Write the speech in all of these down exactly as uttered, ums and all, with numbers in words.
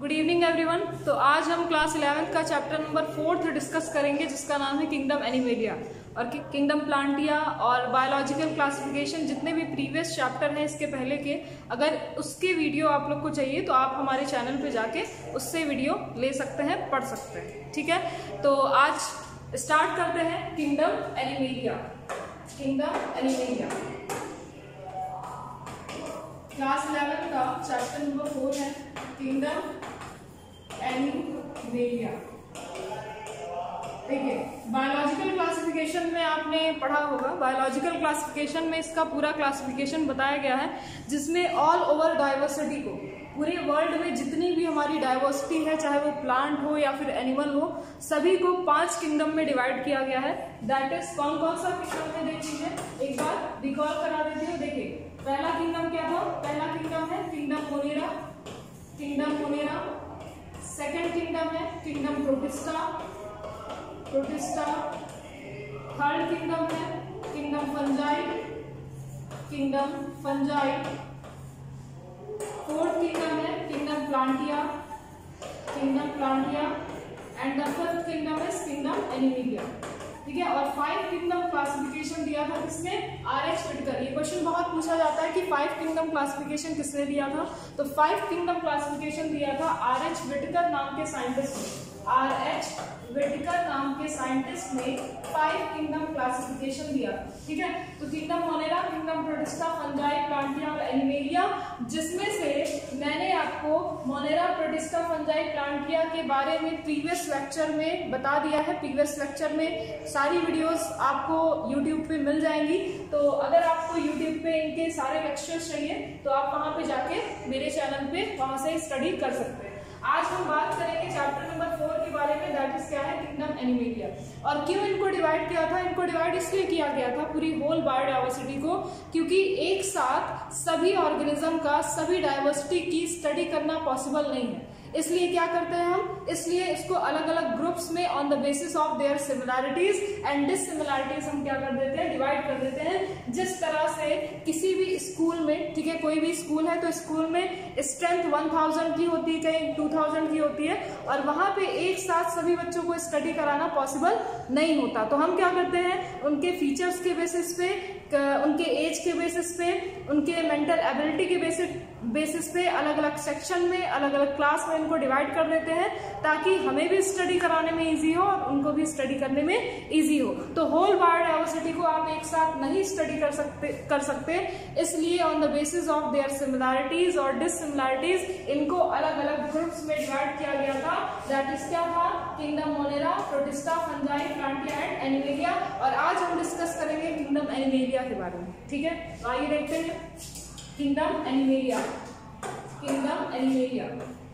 Good evening everyone. तो आज हम क्लास इलेवेंथ का चैप्टर नंबर फोर्थ डिस्कस करेंगे जिसका नाम है किंगडम एनिमेलिया और किंगडम प्लांटिया और बायोलॉजिकल क्लासिफिकेशन। जितने भी प्रीवियस चैप्टर हैं इसके पहले के, अगर उसके वीडियो आप लोग को चाहिए तो आप हमारे चैनल पे जाके उससे वीडियो ले सकते हैं, पढ़ सकते हैं। ठीक है, तो आज स्टार्ट करते हैं kingdom Animalia. Kingdom Animalia class eleven का चैप्टर नंबर फोर है किंगडम एनिमेलिया। ठीक है, बायोलॉजिकल क्लासिफिकेशन में आपने पढ़ा होगा। बायोलॉजिकल क्लासिफिकेशन में इसका पूरा क्लासिफिकेशन बताया गया है जिसमें ऑल ओवर डाइवर्सिटी को, पूरे वर्ल्ड में जितनी भी हमारी डाइवर्सिटी है, चाहे वो प्लांट हो या फिर एनिमल हो, सभी को पांच किंगडम में डिवाइड किया गया है। दैट इज कौन कौन सा किंगडम है देख लीजिए, एक बार रिकॉल करा देती हूँ। देखिए पहला किंगडम क्या था, पहला किंगडम है kingdom Monera, kingdom Monera. Second kingdom है kingdom Protista, Protista. Third kingdom है kingdom Fungi, kingdom Fungi. Fourth kingdom है kingdom Plantae, kingdom Plantae. And the fifth kingdom is kingdom Animalia. ठीक है, और फाइव किंगडम क्लासिफिकेशन दिया था किसने, R H Whittaker. ये क्वेश्चन बहुत पूछा जाता है कि फाइव किंगडम क्लासिफिकेशन किसने दिया था, तो फाइव किंगडम क्लासिफिकेशन दिया था आर एच विटकर नाम के साइंटिस्ट ने। आर एच विटकर नाम के साइंटिस्ट ने फाइव किंगडम क्लासिफिकेशन दिया। ठीक है, तो kingdom Monera, kingdom Protista, Fungi, Plantae और एनिमेलिया, जिसमें से मैंने आपको मोनेरा, प्रोटिस्टा, फंजाई, प्लांटिया के बारे में प्रीवियस लेक्चर में बता दिया है। प्रीवियस लेक्चर में सारी वीडियोस आपको यूट्यूब पे मिल जाएंगी, तो अगर आपको यूट्यूब पे इनके सारे लेक्चर्स चाहिए तो आप वहां पे जाके मेरे चैनल पे वहां से स्टडी कर सकते हैं। आज हम बात करेंगे चैप्टर नंबर फोर के बारे में, दैट इज क्या है किंगडम एनिमेलिया। और क्यों इनको डिवाइड किया था, इनको डिवाइड इसलिए किया गया था पूरी होल बायोडाइवर्सिटी को, क्योंकि एक साथ सभी ऑर्गेनिज्म का, सभी डाइवर्सिटी की स्टडी करना पॉसिबल नहीं है। इसलिए क्या करते हैं हम, इसलिए इसको अलग अलग ग्रुप्स में on the basis of their similarities and dissimilarities हम क्या कर देते हैं, डिवाइड कर देते हैं। जिस तरह से किसी भी स्कूल में, ठीक है, कोई भी स्कूल है तो स्कूल में स्ट्रेंथ वन थाउजेंड की होती है, कहीं टू थाउजेंड की होती है, और वहां पे एक साथ सभी बच्चों को स्टडी कराना पॉसिबल नहीं होता। तो हम क्या करते हैं, उनके फीचर्स के बेसिस पे, उनके एज के बेसिस पे, उनके मेंटल एबिलिटी के बेसिस बेसिस पे अलग अलग सेक्शन में, अलग अलग क्लास में इनको डिवाइड कर देते हैं ताकि हमें भी स्टडी कराने में इजी हो और उनको भी स्टडी करने में इजी हो। तो होल बायोडाइवर्सिटी को आप एक साथ नहीं स्टडी कर सकते कर सकते इसलिए on the basis of their similarities और डिससिमिलैरिटीज इनको अलग अलग ग्रुप्स में डिवाइड किया गया था। दैट इज क्या था, kingdom Monera, Protista, Fungi, Plantae and Animalia. और आज हम डिस्कस करेंगे किंगडम एनिमेलिया के बारे में। ठीक है, आइए देखते हैं kingdom Animalia. Kingdom Animalia,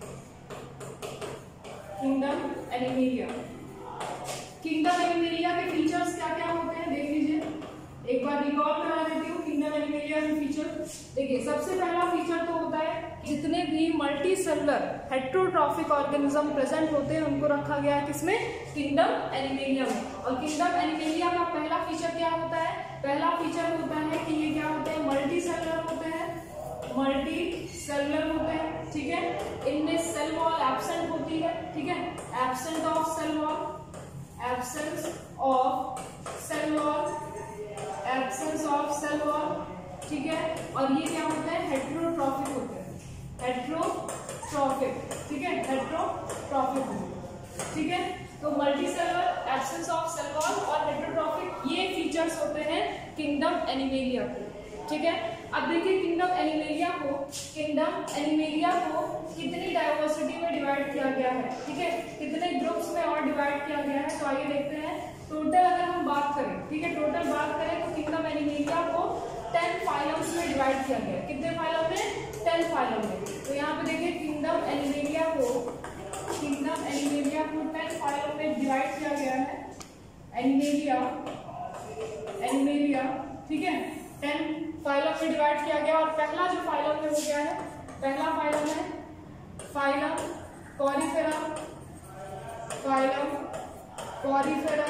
kingdom Animalia. Kingdom Animalia के फीचर्स क्या क्या होते हैं देख लीजिए, एक बार रिकॉल करा देती हूँ किंगडम एनिमेलिया के फीचर। देखिए सबसे पहला फीचर तो होता है जितने भी multicellular heterotrophic organism present होते हैं उनको रखा गया है किसमें, किंगडम एनिमेलिया में। और किंगडम एनिमेलिया का पहला फीचर क्या होता है, पहला फीचर होता है कि ये क्या होते हैं, मल्टी सेलुलर होते हैं, मल्टी सेलुलर होते हैं। ठीक है, इनमें सेल वॉल एब्सेंट होती है। ठीक है, absent of cell wall, absence of cell wall, absence of cell wall. ठीक है, और ये क्या होते हैं, हेट्रोट्रॉफिक होते हैं, हेट्रोट्रॉफिक। ठीक है, हेट्रोट्रॉफिक होते हैं। ठीक है, तो multicellular, absence of cell wall और हेट्रोट्रॉफिक, ये फीचर्स होते हैं किंगडम एनिमेलिया को। ठीक है, अब देखिए किंगडम एनिमेलिया को, किंगडम एनिमेलिया को कितनी डाइवर्सिटी में डिवाइड किया गया है। ठीक है, कितने ग्रुप्स में और डिवाइड किया गया है, तो आइए देखते हैं। टोटल अगर हम बात करें, ठीक है, टोटल बात करें तो किंगडम एनिमेलिया को टेन फाइलम्स में डिवाइड किया गया है। कितने फाइलम में, टेन फाइलम में। तो यहाँ पे देखिए किंगडम एनिमेलिया को, किंगडम एनिमेलिया को टेन फाइलम में डिवाइड किया गया है। एनिमेलिया, एनिमेलिया, ठीक है, टेन फाइलम में डिवाइड किया गया। और पहला जो फाइलम है वो क्या है, पहला फाइलम है phylum Porifera, phylum Porifera.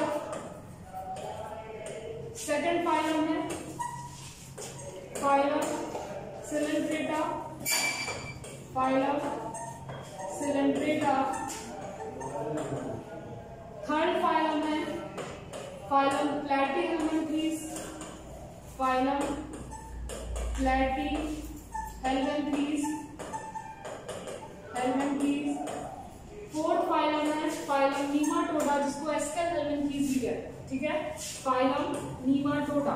Second phylum है phylum Coelenterata, phylum Coelenterata. Third phylum है phylum Platyhelminthes, phylum Platyhelminthes helminthes. Fourth phylum है फाइलम नीमाटोडा, जिसको एस्केल हेल्मिन्थीज भी कहते हैं, ठीक है। फाइलम नीमाटोडा,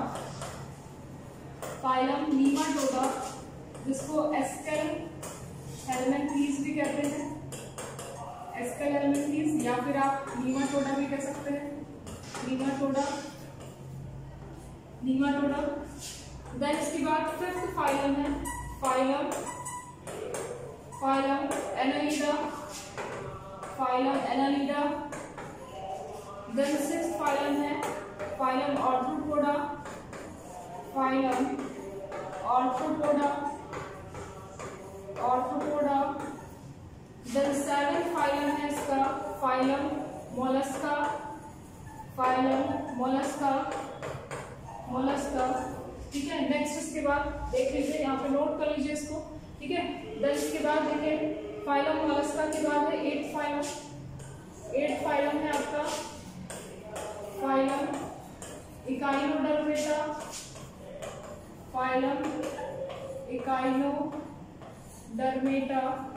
फाइलम नीमाटोडा जिसको एस्केल हेल्मिन्थीज भी कहते हैं, एस्केल हेल्मिन्थीज, या फिर आप नीमाटोडा भी कह सकते हैं, नीमाटोडा नीमाटोडा। देन इसके बाद फिफ्थ फाइलम है phylum phylum Annelida, phylum Annelida. Then sixth phylum है phylum Arthropoda, phylum Arthropoda Arthropoda. Then seventh phylum है इसका phylum Mollusca, phylum Mollusca Mollusca, ठीक है। नेक्स्ट इसके बाद देख लीजिए, यहाँ पे नोट कर लीजिए इसको, ठीक है। देन इसके बाद देखिए फाइलम मोलस्का के बाद है एट फाइलम, एट फाइलम है आपका phylum Echinodermata, phylum Echinodermata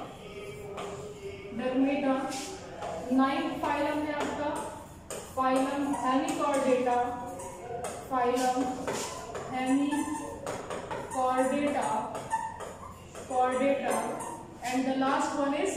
dermata. Ninth phylum है आपका phylum Hemichordata, phylum Hemichordata chordata. And the last one is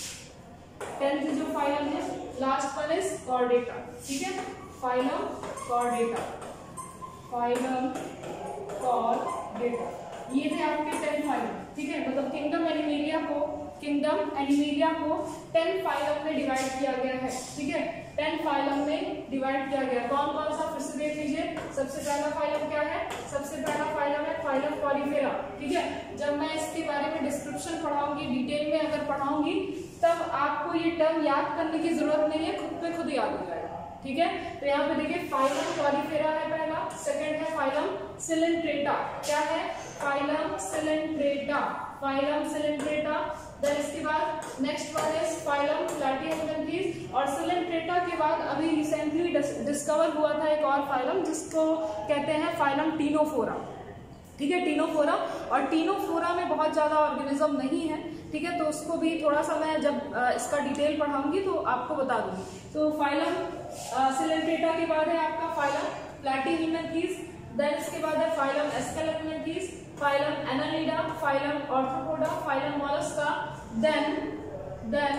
tenth जो फाइलम है, लास्ट वन इज कॉर्डेटा, ठीक है। फाइलम कॉर्डेटा, फाइलम कॉर्डेटा, ये थे आपके टेन फाइलम, ठीक है। मतलब किंगडम एनिमेलिया को किंगडम एनिमेलिया को टेन फाइलम में डिवाइड किया गया है, ठीक है। टेन फाइलम में डिवाइड किया गया। कौन कौन सा, फिर से देख लीजिए। सबसे पहला फाइलम क्या है, सबसे पहला फाइलम है फाइलम पॉलीफेरा, ठीक है। जब मैं इसके बारे में डिस्क्रिप्शन पढ़ाऊंगी, डिटेल में अगर पढ़ाऊंगी, तब आपको ये टर्म याद करने की जरूरत नहीं है, खुद पे खुद याद हो जाएगा, ठीक है। तो यहाँ पे देखिए फाइलम पॉलीफेरा है पहला। सेकंड है फाइलम सिलेंट्रेटा, क्या है, phylum Coelenterata, phylum Coelenterata. Then इसके बाद next one is phylum Platyhelminthes. और सिलेंट्रेटा के बाद अभी रिसेंटली डिस्कवर हुआ था एक और फाइलम, जिसको कहते हैं फाइलम टीनोफोरा, ठीक है, टीनोफोरा। और टीनोफोरा में बहुत ज्यादा ऑर्गेनिज्म नहीं है, ठीक है, तो उसको भी थोड़ा सा मैं जब इसका डिटेल पढ़ाऊंगी तो आपको बता दूंगी। तो फाइलम सिलेंट्रेटा के बाद है आपका फाइलम प्लैटीहेल्मिन्थीज। देन इसके बाद है phylum Aschelminthes, phylum Annelida, phylum Arthropoda, phylum Mollusca. Then then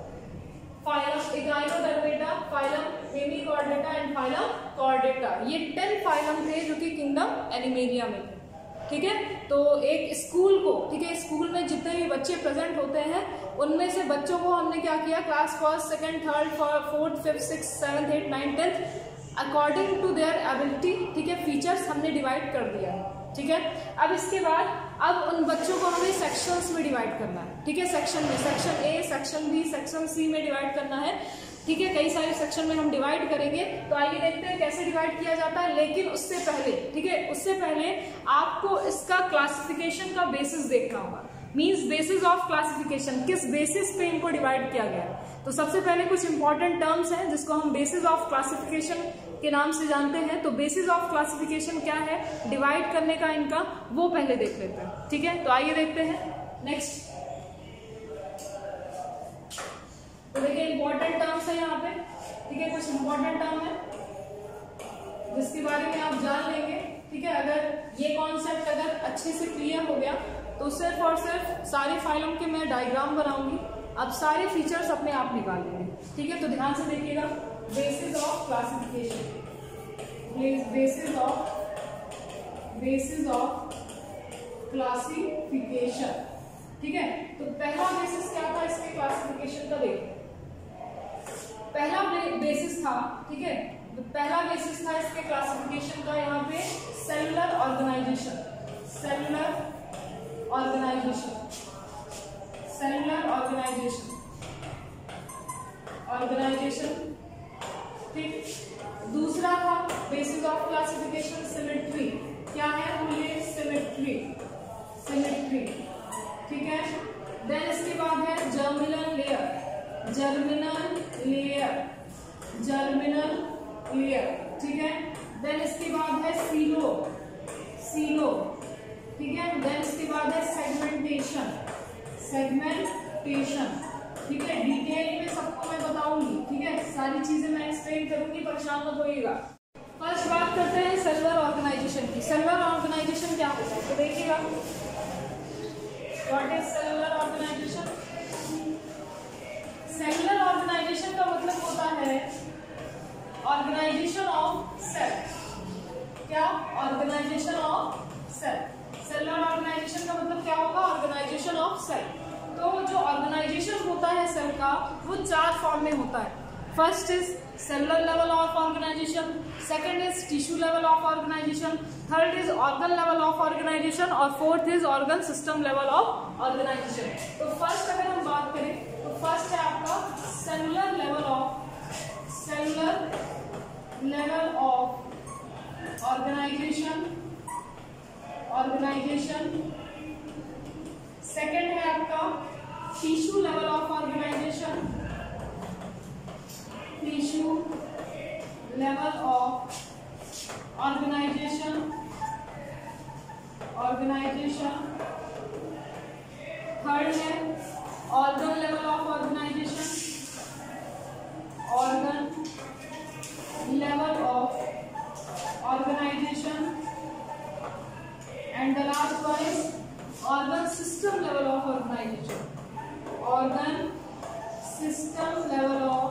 phylum Echinodermata, phylum Hemichordata and phylum Chordata. ये टेन फाइलम थे जो कि किंगडम एनिमेलिया में थे, ठीक है। तो एक स्कूल को, ठीक है, स्कूल में जितने भी बच्चे प्रेजेंट होते हैं, उनमें से बच्चों को हमने क्या किया, class first, second, third, fourth, fifth, six, seventh, eight, nine, tenth, according to their ability, ठीक है, फीचर्स हमने डिवाइड कर दिया, ठीक है। अब इसके बाद अब उन बच्चों को हमें सेक्शंस में डिवाइड करना है, ठीक है। सेक्शन में section A, section B, section C में डिवाइड करना है, ठीक है। कई सारे सेक्शन में हम डिवाइड करेंगे, तो आइए देखते हैं कैसे डिवाइड किया जाता है। लेकिन उससे पहले, ठीक है, उससे पहले आपको इसका क्लासिफिकेशन का बेसिस देखना होगा। मींस बेसिस ऑफ क्लासिफिकेशन, किस बेसिस पे इनको डिवाइड किया गया है। तो सबसे पहले कुछ इंपॉर्टेंट टर्म्स हैं जिसको हम बेसिस ऑफ क्लासिफिकेशन के नाम से जानते हैं। तो बेसिस ऑफ क्लासिफिकेशन क्या है, डिवाइड करने का इनका, वो पहले देख लेते हैं, ठीक है। तो आइए देखते हैं नेक्स्ट। तो देखिए इंपॉर्टेंट टर्म्स है यहाँ पे, ठीक है, कुछ इंपॉर्टेंट टर्म है जिसके बारे में आप जान लेंगे, ठीक है। अगर ये कॉन्सेप्ट अगर अच्छे से क्लियर हो गया तो सिर्फ और सिर्फ सारे फाइलम के मैं डायग्राम बनाऊंगी, अब सारे फीचर्स अपने आप निकाल लेंगे, ठीक है। तो ध्यान से देखिएगा, basis of classification, basis of basis of classification, ठीक है। तो पहला बेसिस क्या था इसके क्लासिफिकेशन का, देखो पहला बेसिस था, ठीक है, पहला बेसिस था इसके क्लासिफिकेशन का यहाँ पे cellular organisation, cellular organisation, cellular organisation organisation ठीक। दूसरा था बेसिस ऑफ क्लासिफिकेशन सिमेट्री, क्या है बोलिए, सिमेट्री, सिमेट्री, ठीक है। देन इसके बाद है germinal layer, germinal layer, germinal layer, ठीक है। देन इसके बाद है सीलो, सीलो, ठीक है। देन इसके बाद है सेगमेंटेशन, सेगमेंटेशन, ठीक है। डिटेल में सबको मैं बताऊंगी, ठीक है, सारी चीजें मैं एक्सप्लेन करूंगी, परेशान मत होइएगा। फर्स्ट बात करते हैं सेलुलर ऑर्गेनाइजेशन की। सेलुलर ऑर्गेनाइजेशन क्या होता है, तो देखिएगा what is cellular organisation. Cellular organisation का मतलब होता है ऑर्गेनाइजेशन ऑफ सेल। क्या? Organisation of cell. Cellular organisation का मतलब क्या होगा? Organisation of cell. तो जो ऑर्गेनाइजेशन होता है सेल का वो चार फॉर्म में होता है। First is cellular level of organisation, second is tissue level of organisation, third is organ level of organisation और fourth is organ system level of organisation. तो फर्स्ट अगर हम बात करें तो फर्स्ट है आपका cellular level of, cellular level of organisation, organisation. Second है आपका tissue level of organisation, tissue level of organisation, organisation. Third है organ level of organisation, organ level of organisation and the last one is organ system level of organisation, organ system level of,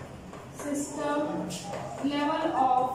system level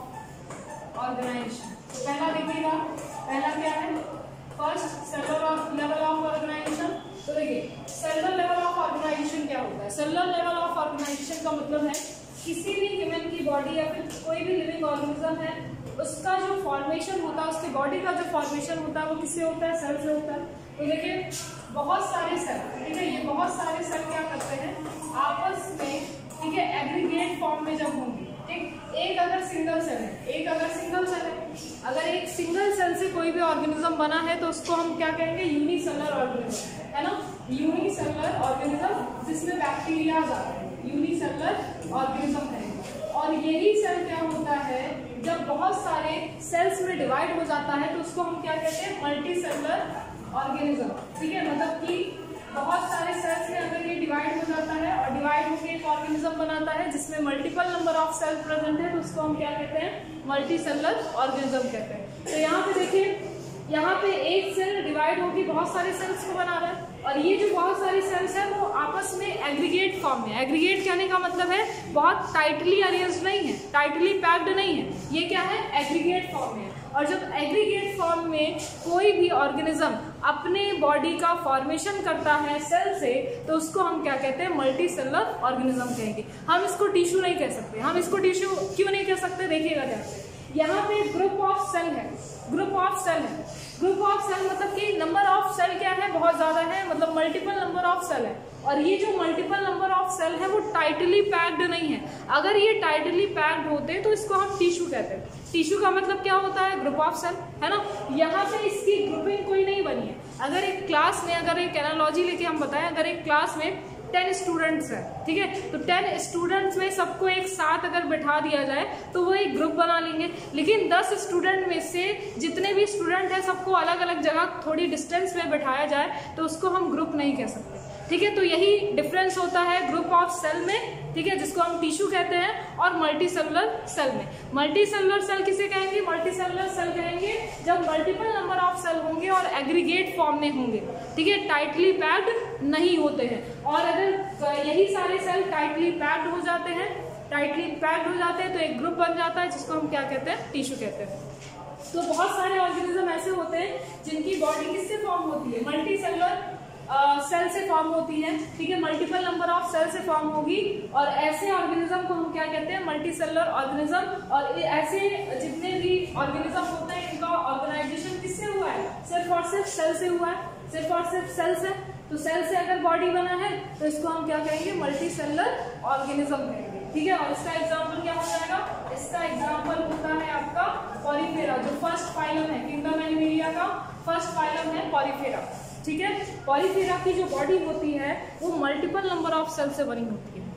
of organisation. तो पहला देखिएगा, पहला क्या है? First cellular level of organisation. तो देखिए cellular level of organisation क्या होता है? सेलुलर लेवल ऑफ ऑर्गेनाइजेशन का मतलब है किसी भी ह्यूमन की बॉडी या फिर कोई भी लिविंग ऑर्गेनिज्म है उसका जो फॉर्मेशन होता है, उसके बॉडी का जो फॉर्मेशन होता है वो किससे होता है? सेल से होता है। तो देखिए बहुत सारे सेल, ठीक है, ये बहुत सारे सेल क्या करते हैं आपस में, ठीक है, एग्रीगेट फॉर्म में जब होंगे, ठीक। एक अगर सिंगल सेल है, एक अगर सिंगल सेल है, अगर एक सिंगल सेल से कोई भी ऑर्गेनिज्म बना है तो उसको हम क्या कहेंगे? यूनिसेलुलर ऑर्गेनिज्म, है ना, यूनिसेलुलर ऑर्गेनिज्म जिसमें बैक्टीरिया आते हैं, यूनिसेलुलर ऑर्गेनिज्म है। और यही सेल क्या होता है जब बहुत सारे सेल्स में डिवाइड हो जाता है तो उसको हम क्या कहते हैं? मल्टी सेलुलर ऑर्गेनिज्म, ठीक है। मतलब कि बहुत सारे सेल्स में अगर ये डिवाइड हो जाता है और डिवाइड होकर एक ऑर्गेनिज्म बनाता है जिसमें multiple number of cell present है तो उसको हम क्या कहते हैं? मल्टी सेलुलर ऑर्गेनिज्म कहते हैं। तो यहाँ पे देखिए, यहाँ पे एक सेल डिवाइड होकर बहुत सारे सेल्स को बना रहा है और ये जो बहुत सारी सेल्स है वो आपस में एग्रीगेट फॉर्म में, एग्रीगेट कहने का मतलब है बहुत टाइटली अरेंज्ड नहीं है, टाइटली पैक्ड नहीं है, ये क्या है? एग्रीगेट फॉर्म में। और जब एग्रीगेट फॉर्म में कोई भी ऑर्गेनिज्म अपने बॉडी का फॉर्मेशन करता है सेल से तो उसको हम क्या कहते हैं? मल्टी सेलुलर ऑर्गेनिज्म कहेंगे। हम इसको टिश्यू नहीं कह सकते। हम इसको टिश्यू क्यों नहीं कह सकते? देखिएगा ध्यान। यहाँ पे ग्रुप ऑफ सेल है, ग्रुप ऑफ सेल है, ग्रुप ऑफ सेल मतलब कि नंबर ऑफ सेल क्या है? बहुत ज्यादा है, मतलब मल्टीपल नंबर ऑफ सेल है। और ये जो मल्टीपल नंबर ऑफ सेल है वो टाइटली पैक्ड नहीं है। अगर ये टाइटली पैक्ड होते तो इसको हम टिश्यू कहते हैं। टिश्यू का मतलब क्या होता है? ग्रुप ऑफ सेल, है ना। यहाँ पे इसकी ग्रुपिंग कोई नहीं बनी है। अगर एक क्लास में, अगर एक एनालॉजी लेके हम बताएं, अगर एक क्लास में टेन स्टूडेंट्स है, ठीक है, तो टेन स्टूडेंट्स में सबको एक साथ अगर बैठा दिया जाए तो वो एक ग्रुप बना लेंगे। लेकिन दस स्टूडेंट में से जितने भी स्टूडेंट हैं सबको अलग अलग जगह थोड़ी डिस्टेंस में बैठाया जाए तो उसको हम ग्रुप नहीं कह सकते, ठीक है। तो यही डिफरेंस होता है ग्रुप ऑफ सेल में, ठीक है, जिसको हम टिश्यू कहते हैं, और मल्टी सेलुलर सेल में। मल्टी सेलुलर सेल किसे कहेंगे? मल्टी सेलुलर सेल कहेंगे जब मल्टीपल नंबर ऑफ सेल होंगे और एग्रीगेट फॉर्म में होंगे, ठीक है, टाइटली पैक्ड नहीं होते हैं। और अगर यही सारे सेल टाइटली पैक्ड हो जाते हैं, टाइटली पैक्ड हो जाते हैं तो एक ग्रुप बन जाता है जिसको हम क्या कहते हैं? टिश्यू कहते हैं। तो बहुत सारे ऑर्गेनिज्म ऐसे होते हैं जिनकी बॉडी किससे फॉर्म होती है? मल्टी सेलुलर सेल से फॉर्म होती है, ठीक है, मल्टीपल नंबर ऑफ सेल से फॉर्म होगी। और ऐसे ऑर्गेनिज्म को हम क्या कहते हैं? Multi cellular organism. और ऐसे जितने भी ऑर्गेनिज्म होते हैं इनका ऑर्गेनाइजेशन किससे हुआ है? सिर्फ और सिर्फ सेल से हुआ है, सिर्फ और सिर्फ सेल से। तो सेल से अगर बॉडी बना है तो इसको हम क्या कहेंगे? मल्टी सेलुलर ऑर्गेनिज्म कहेंगे, ठीक है। और इसका एग्जाम्पल क्या हो जाएगा? इसका एग्जाम्पल होता है आपका पॉरीफेरा, जो फर्स्ट फाइलम है किंगडम एनिमेलिया का, फर्स्ट फाइलम है पॉरीफेरा, ठीक है। पॉलीफेरा की जो बॉडी होती है वो मल्टीपल नंबर ऑफ सेल से बनी होती है,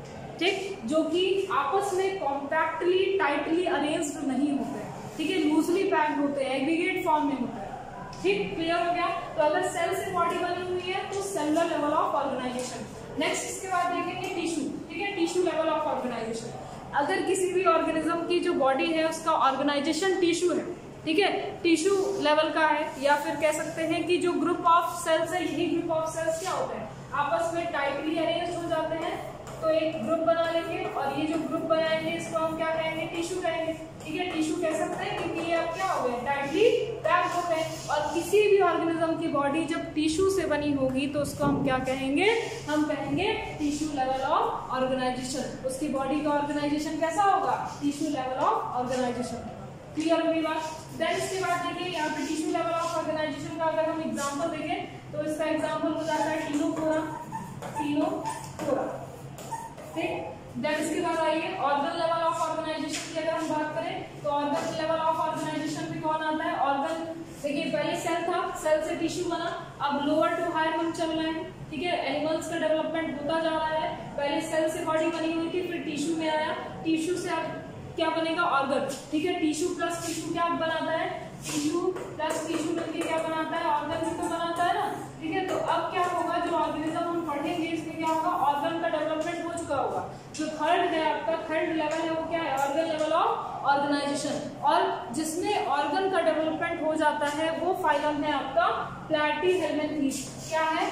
ठीक, जो कि आपस में कॉम्पैक्टली टाइटली अरेंज्ड नहीं होते हैं, ठीक है, लूजली पैक्ड होते हैं, एग्रीगेट फॉर्म में होते हैं। ठीक, क्लियर हो गया। तो अगर सेल से बॉडी बनी हुई है तो cellular level of organization. Next इसके बाद देखेंगे टिश्यू, ठीक है, टिश्यू लेवल ऑफ ऑर्गेनाइजेशन। अगर किसी भी ऑर्गेनिज्म की जो बॉडी है उसका ऑर्गेनाइजेशन टिश्यू है, ठीक है, टिश्यू लेवल का है, या फिर कह सकते हैं कि जो ग्रुप ऑफ सेल्स है, यही ग्रुप ऑफ सेल्स क्या होते हैं, आपस में टाइटली अरेंज हो जाते हैं, तो एक ग्रुप बना लेंगे और ये जो ग्रुप बनाएंगे इसको हम क्या कहेंगे, टिश्यू कहेंगे। ठीक है, टिश्यू कह सकते हैं क्योंकि ये अब क्या हो गए, टाइटली पैक्ड हो गए। और किसी भी ऑर्गेनिज्म की बॉडी जब टिश्यू से बनी होगी तो उसको हम क्या कहेंगे, हम कहेंगे टिश्यू लेवल ऑफ ऑर्गेनाइजेशन। उसकी बॉडी का ऑर्गेनाइजेशन कैसा होगा, tissue level of organization. Clear होगी बात। देन इसके बाद देखिए यहाँ पे टिश्यू लेवल ऑफ ऑर्गेनाइजेशन का अगर हम एग्जांपल देखें तो इसका एग्जांपल हो जाता है टीनोफोरा, टीनोफोरा। ठीक, देन इसके बाद आइए ऑर्गन लेवल ऑफ ऑर्गेनाइजेशन की अगर हम बात करें तो ऑर्गन लेवल ऑफ ऑर्गेनाइजेशन में कौन आता है, ऑर्गन। देखिए पहले सेल था, सेल से टिश्यू बना, अब लोअर टू हायर हम चल रहे हैं। ठीक है, एनिमल्स का डेवलपमेंट होता जा रहा है, पहले सेल से बॉडी बनी हुई थी, फिर टिश्यू में आया, टिश्यू से अब क्या बनेगा, ऑर्गन। ठीक है, टिश्यू प्लस टिश्यू क्या बनाता है, टिश्यू प्लस टिश्यू मिलकर क्या बनाता है, ऑर्गन भी तो बनाता है ना। ठीक है, तो अब क्या होगा, जो ऑर्गेनिज्म हम पढ़ेंगे इसमें क्या होगा, ऑर्गन का डेवलपमेंट हो चुका होगा। जो थर्ड है आपका, थर्ड लेवल है वो क्या है, ऑर्गन लेवल ऑफ ऑर्गेनाइजेशन। और जिसमें ऑर्गन का डेवलपमेंट हो जाता है वो फाइलम है आपका प्लैटीहेल्मिन्थीस। क्या है,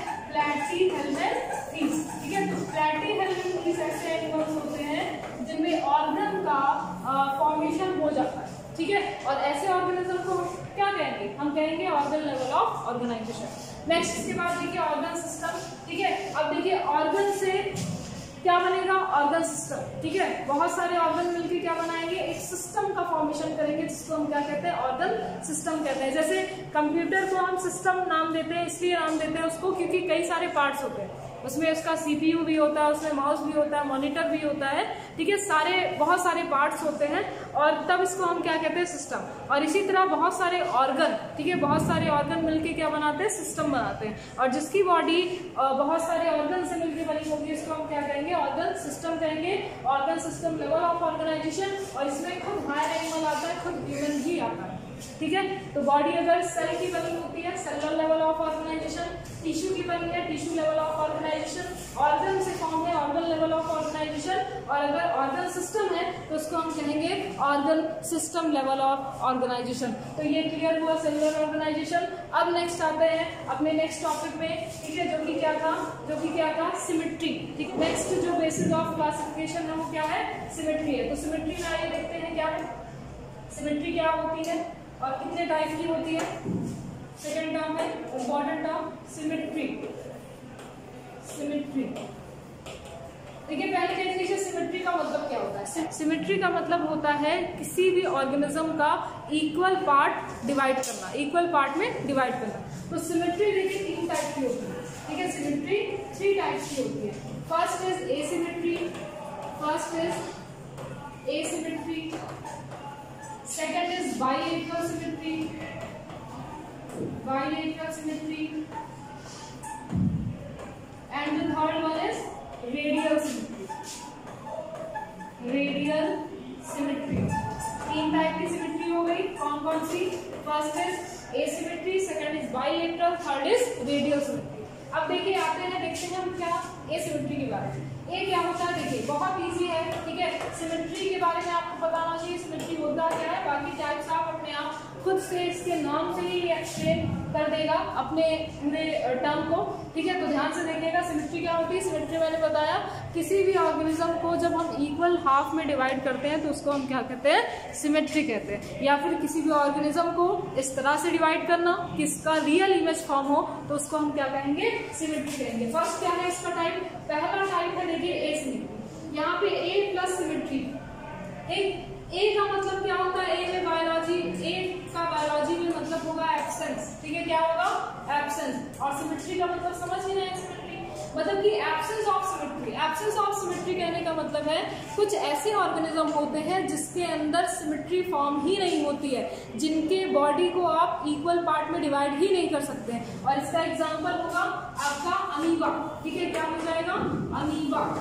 प्लैटीहेल्मिन्थीस। ठीक है, तो प्लैटीहेल्मिन्थीस ऐसे एनिमल्स होते हैं जिनमें ऑर्गन का फॉर्मेशन हो जाता है। ठीक है, और ऐसे ऑर्गेनिज्म को क्या कहेंगे, हम कहेंगे organ level of organization. Next इसके बाद देखिए ऑर्गन सिस्टम। ठीक है, अब देखिए ऑर्गन से क्या बनेगा, ऑर्गन सिस्टम। ठीक है, बहुत सारे ऑर्गन मिलकर क्या बनाएंगे, एक सिस्टम का फॉर्मेशन करेंगे जिसको हम क्या कहते हैं, ऑर्गन सिस्टम कहते हैं। जैसे कंप्यूटर को हम सिस्टम नाम देते हैं, इसलिए नाम देते हैं उसको क्योंकि कई सारे पार्ट्स होते हैं, उसमें उसका सीपीयू भी होता है, उसमें माउस भी होता है, मॉनिटर भी होता है। ठीक है, सारे बहुत सारे पार्ट्स होते हैं और तब इसको हम क्या कहते हैं, सिस्टम। और इसी तरह बहुत सारे ऑर्गन, ठीक है, बहुत सारे ऑर्गन मिलके क्या बनाते हैं, सिस्टम बनाते हैं। और जिसकी बॉडी बहुत सारे ऑर्गन से मिलकर बनी होगी इसको हम क्या कहेंगे, ऑर्गन सिस्टम कहेंगे। Organ system level of organisation, और इसमें खुद हायर एनिमल आता है, खुद ह्यूमन भी आता है। ठीक है, तो बॉडी अगर सेल की बनी होती है, cellular level of organisation, tissue की बनी है, tissue level of organisation, organ से फॉर्म है, ऑर्गन लेवल ऑफ ऑर्गेनाइजेशन, और अगर ऑर्गन सिस्टम है तो उसको हम कहेंगे organ system level of organisation. तो ये क्लियर हुआ सेलुलर ऑर्गेनाइजेशन। अब नेक्स्ट आते हैं अपने नेक्स्ट टॉपिक में, ठीक है, जो कि क्या था, जो कि क्या था, सिमेट्री। ठीक, नेक्स्ट जो बेसिस ऑफ क्लासिफिकेशन है वो क्या है, सिमेट्री है। तो सिमेट्री में आइए देखते हैं क्या है, सिमेट्री क्या होती है और कितने टाइप की होती है। सेकंड टर्म है इंपॉर्टेंट टर्म, सिमेट्री। सिमेट्री देखिए, पहले देख लीजिए सिमेट्री का मतलब क्या होता है। सिमेट्री का मतलब होता है किसी भी ऑर्गेनिज्म का इक्वल पार्ट डिवाइड करना, इक्वल पार्ट में डिवाइड करना। तो सिमेट्री देखिए तीन टाइप की होती है। ठीक है, सिमेट्री थ्री टाइप की होती है। First is asymmetry, first is asymmetry, second is bilateral symmetry, bilateral symmetry, and the third one is radial symmetry, radial symmetry। तीन टाइप की सिमेट्री हो गई, कौन कौन सी, first is asymmetry, second is bilateral, third is radial symmetry. अब देखिए आते हैं, देखते हैं हम क्या एसिमेट्री के बारे में। ये क्या होता है, देखिए बहुत इजी है। ठीक है, सिमेट्री के बारे में आपको बताना चाहिए, सिमेट्री होता क्या है, बाकी टाइप्स आप अपने आप खुद से इसके नाम से ही एक्सप्लेन कर देगा अपने पूरे टर्म को। ठीक है, तो ध्यान से देखिएगा सिमेट्री क्या होती है। सिमेट्री मैंने बताया किसी भी ऑर्गेनिज्म को जब हम इक्वल हाफ में डिवाइड करते हैं तो उसको हम क्या कहते हैं, सिमेट्री कहते हैं। या फिर किसी भी ऑर्गेनिज्म को इस तरह से डिवाइड करना कि इसका रियल इमेज फॉर्म हो तो उसको हम क्या कहेंगे, सिमेट्री कहेंगे। फर्स्ट क्या है इसका टाइप, पहला टाइप है देखिए ए सिमेट्री। यहाँ पे ए प्लस सिमेट्री। एक ए का मतलब क्या होता है, ए में बायोलॉजी, ए का बायोलॉजी में मतलब होगा एब्सेंस। ठीक है, क्या होगा, एब्सेंस। और सिमेट्री का मतलब समझ ही नहीं, सिमेट्री मतलब कि absence of symmetry. Absence of symmetry कहने का मतलब है कुछ ऐसे ऑर्गेनिज्म होते हैं जिसके अंदर सिमेट्री फॉर्म ही नहीं होती है, जिनके बॉडी को आप इक्वल पार्ट में डिवाइड ही नहीं कर सकते हैं। और इसका एग्जाम्पल होगा आपका अमीबा। ठीक है, क्या हो जाएगा, अमीबा।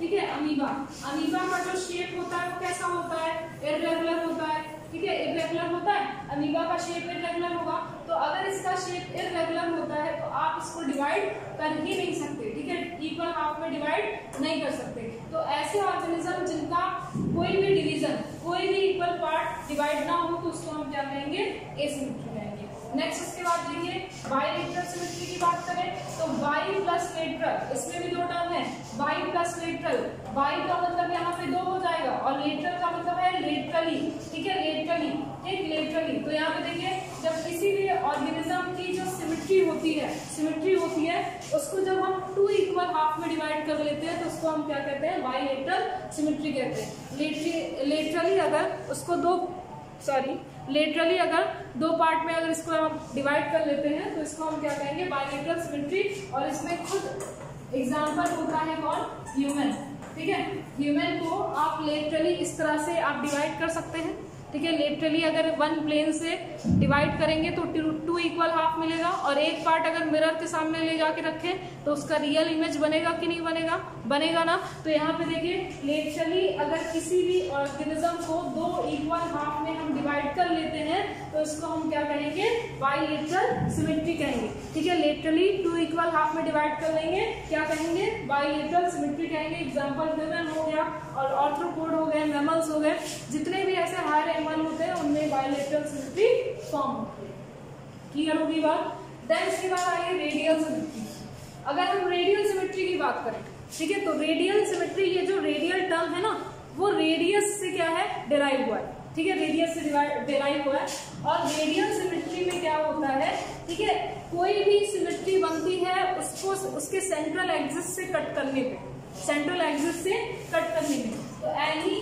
ठीक है। अमीबा, अमीबा का जो शेप होता है वो कैसा होता है, इररेगुलर होता है, ठीक है, इररेगुलर होता है, अमीबा का शेप इररेगुलर होगा। तो अगर इसका शेप इररेगुलर होता है तो आप इसको डिवाइड कर ही नहीं सकते, ठीक है, इक्वल हाफ में डिवाइड नहीं कर सकते। तो ऐसे ऑर्गेनिज्म जिनका कोई भी डिवीजन, कोई भी इक्वल पार्ट डिवाइड ना हो तो उसको हम क्या कहेंगे, एसिमेट्री कहेंगे। नेक्स्ट इसके बाद देखिए बाइलेटरल सिमेट्री की बात करें तो बाई प्लस लेटरल, इसमें भी दो टर्म है, बाई प्लस लेटरल। बाई का मतलब यहाँ पे दो हो जाएगा और लेटरल का मतलब है लेटरली, ठीक है, लेटरली, ठीक, लेटरली। तो यहाँ पे देखिए जब किसी भी ऑर्गेनिज्म की जो सिमेट्री होती है, सिमेट्री होती है उसको जब हम टू इक्वल हाफ में डिवाइड कर लेते हैं तो उसको हम क्या कहते हैं, बाइलेटरल सिमेट्री कहते हैं। लेटरी लेटरली अगर उसको दो सॉरी लेटरली अगर दो पार्ट में अगर इसको हम डिवाइड कर लेते हैं तो इसको हम क्या कहेंगे, बाइलेटरल सिमेट्री। और इसमें खुद एग्जांपल होता है कौन, ह्यूमन, ठीक है। ह्यूमन को आप लेटरली इस तरह से आप डिवाइड कर सकते हैं, ठीक है। लेटरली अगर वन प्लेन से डिवाइड करेंगे तो टू इक्वल हाफ मिलेगा और एक पार्ट अगर मिरर के सामने ले जाके रखें तो उसका रियल इमेज बनेगा कि नहीं बनेगा, बनेगा ना। तो यहाँ पे देखिए लेटरली अगर किसी भी ऑर्गेनिज्म को दो इक्वल हाफ में हम डिवाइड कर लेते हैं तो इसको हम क्या कहेंगे, बाइलेटरल सिमेट्री कहेंगे, ठीक है। लेटरली टू इक्वल हाफ में डिवाइड कर लेंगे, क्या कहेंगे, बाइलेटरल सिमेट्री कहेंगे। एग्जाम्पल ह्यूमन हो गया और ऑर्थ्रोपोड हो गए, मैमल्स हो गए, जितने भी ऐसे हायर एनिमल होते हैं उनमें बाइलेटरल सिमेट्री फॉर्म होती है। क्लियर होगी बात। देन इसके बाद आइए रेडियल सिमेट्री। अगर हम रेडियल सिमेट्री की बात करें, ठीक है, तो रेडियल सिमेट्री, ये जो रेडियल टर्म है ना वो रेडियस से क्या है, डिराइव हुआ है, ठीक है, रेडियस से डिराइव हुआ है। और रेडियल सिमेट्री में क्या होता है, ठीक है, कोई भी सिमेट्री बनती है उसको उसके सेंट्रल एक्सिस से कट करने पे, सेंट्रल एक्सिस से कट करने में। तो any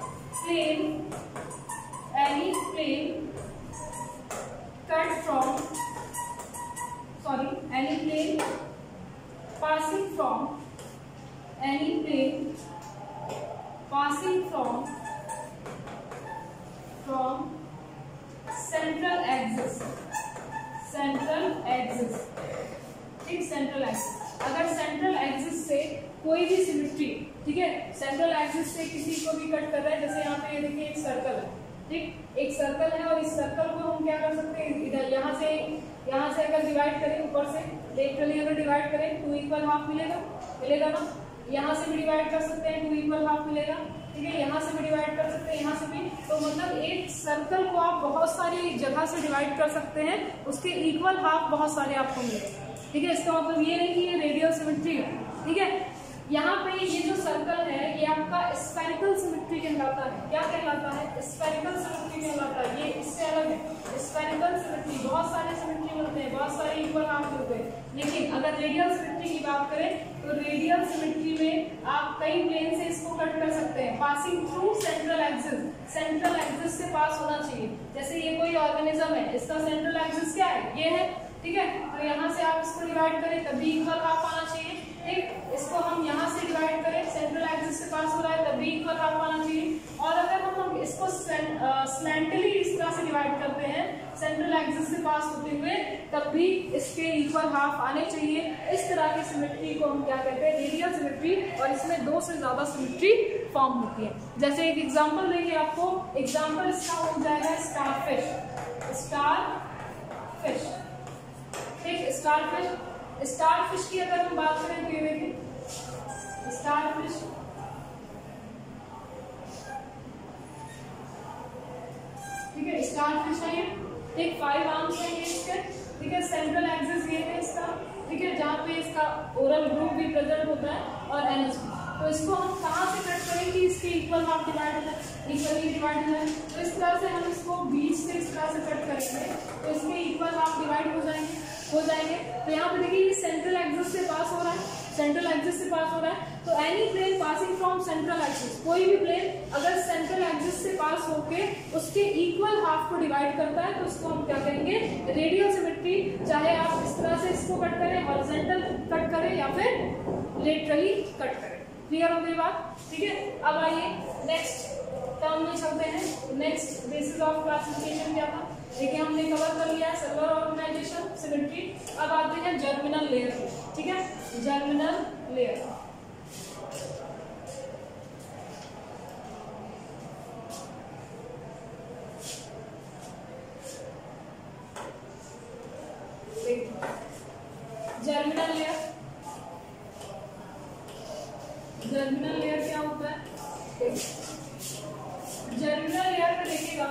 plane any plane cut from sorry any plane passing from any plane passing from from central axis central axis ठीक सेंट्रल एक्सिस। अगर सेंट्रल एक्सिस से कोई भी सिमेट्री, ठीक है, सेंट्रल एक्सिस से किसी को भी कट कर रहा है, जैसे यहाँ पे ये देखिए एक सर्कल है, ठीक, एक सर्कल है और इस सर्कल को हम क्या कर सकते हैं, इधर यहाँ से यहाँ से अगर डिवाइड करें, ऊपर से लेटरली अगर डिवाइड करें टू इक्वल हाफ मिलेगा, मिलेगा ना। यहाँ से भी डिवाइड कर सकते हैं, टू इक्वल हाफ मिलेगा, ठीक है। यहाँ से भी डिवाइड कर सकते हैं, यहाँ से भी। तो मतलब एक सर्कल को आप बहुत सारी जगह से डिवाइड कर सकते हैं, उसके इक्वल हाफ बहुत सारे आपको मिलेगा, ठीक है। इसका मतलब ये नहीं कि ये रेडियल सिमेट्री है, ठीक है। यहाँ पे ये जो सर्कल है ये आपका स्फेरिकल सिमेट्री कहलाता है। क्या कहलाता है, स्फेरिकल सिमेट्री कहलाता है। ये इससे अलग है। स्फेरिकल सिमेट्री बहुत सारे सिमेट्री मिलते हैं, बहुत सारे इक्वल हाफ मिलते हैं, लेकिन अगर रेडियल सिमेट्री की बात करें तो रेडियल सिमेट्री में आप कई प्लेन से इसको कट कर सकते हैं, passing through central axis. Central axis से पास होना चाहिए। जैसे ये कोई ऑर्गेनिज्म है, इसका सेंट्रल एक्सिस क्या है, ये है, ठीक है। तो यहाँ से आप इसको डिवाइड करें तभी इक्वल हाफ आना चाहिए, ठीक। इसको हम यहाँ से डिवाइड करें, सेंट्रल एक्सिस से पास हो रहा है तभी इक्वल हाफ आना चाहिए। और अगर हम इसको स्लैंटली इस तरह से डिवाइड करते हैं, सेंट्रल एक्सिस से पास होते हुए, तब भी इसके इक्वल हाफ आने चाहिए। इस तरह की सिमेट्री को हम क्या कहते हैं, रेडियल सिमेट्री। और इसमें दो से ज्यादा सिमेट्री फॉर्म होती है। जैसे एक एग्जाम्पल देंगे आपको, एग्जाम्पल इसका हो जाएगा स्टारफिश। स्टारफिश, ठीक, स्टारफिश। स्टारफिश की अगर हम बात करें तो ये देखिए स्टारफिश, ठीक है, स्टारफिश है ये, ठीक, फाइव आर्म्स है ये इसके, ठीक है। सेंट्रल एक्सिस ये है इसका, ठीक है, जहाँ पे इसका ओरल ग्रुप भी प्रेजेंट होता है और एनएसपी। तो इसको हम कहाँ से कट करें कि इसके इक्वल हाफ डिवाइड हो जाए, इक्वली डिवाइड हो जाए। तो इस तरह से हम इसको बीच से इस तरह से कट करेंगे तो इसके इक्वल हाफ डिवाइड हो जाएंगे हो जाएंगे तो यहाँ पे देखिए सेंट्रल एक्सिस से पास हो रहा है, सेंट्रल एक्सिस से पास हो रहा है। तो any plane passing from central axis, कोई भी प्लेन अगर सेंट्रल एक्सिस से पास होके उसके इक्वल हाफ को डिवाइड करता है तो उसको हम क्या कहेंगे, रेडियल सिमेट्री। चाहे आप इस तरह से इसको कट करें, हॉरिजॉन्टल कट करें या फिर लेटरली कट करें। क्लियर हो गई बात, ठीक है। अब आइए नेक्स्ट टर्म में चलते हैं। नेक्स्ट बेसिस ऑफ क्लासिफिकेशन क्या था, देखिए हमने कवर कर लिया है सेलुलर ऑर्गेनाइजेशन, सिमेट्री। अब आते हैं जर्मिनल लेयर, ठीक है, जर्मिनल लेयर। जर्मिनल लेयर क्या होता है? जर्मिनल लेयर में देखिएगा,